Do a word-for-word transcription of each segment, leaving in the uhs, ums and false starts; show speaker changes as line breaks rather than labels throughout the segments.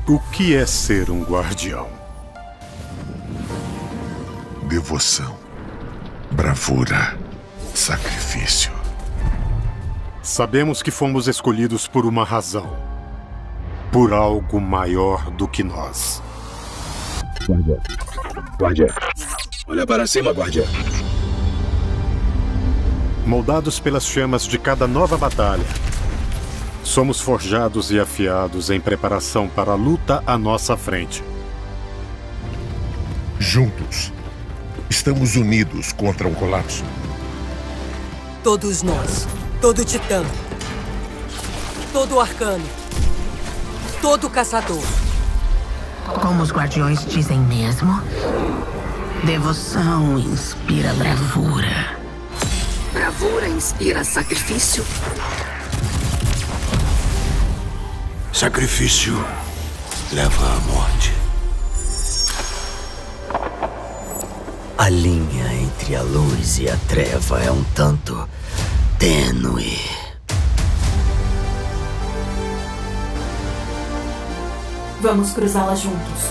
O que é ser um guardião?
Devoção, bravura, sacrifício.
Sabemos que fomos escolhidos por uma razão. Por algo maior do que nós.
Guardião. Guardião. Olha para cima, guardião.
Moldados pelas chamas de cada nova batalha, somos forjados e afiados em preparação para a luta à nossa frente.
Juntos, estamos unidos contra o colapso.
Todos nós, todo titã, todo arcano, todo caçador.
Como os guardiões dizem mesmo, devoção inspira bravura.
Bravura inspira sacrifício.
Sacrifício leva à morte.
A linha entre a luz e a treva é um tanto tênue.
Vamos cruzá-la juntos.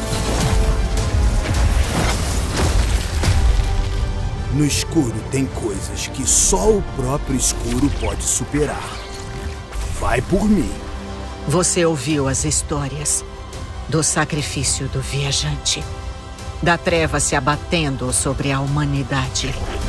No escuro tem coisas que só o próprio escuro pode superar. Vai por mim.
Você ouviu as histórias do sacrifício do viajante, da treva se abatendo sobre a humanidade.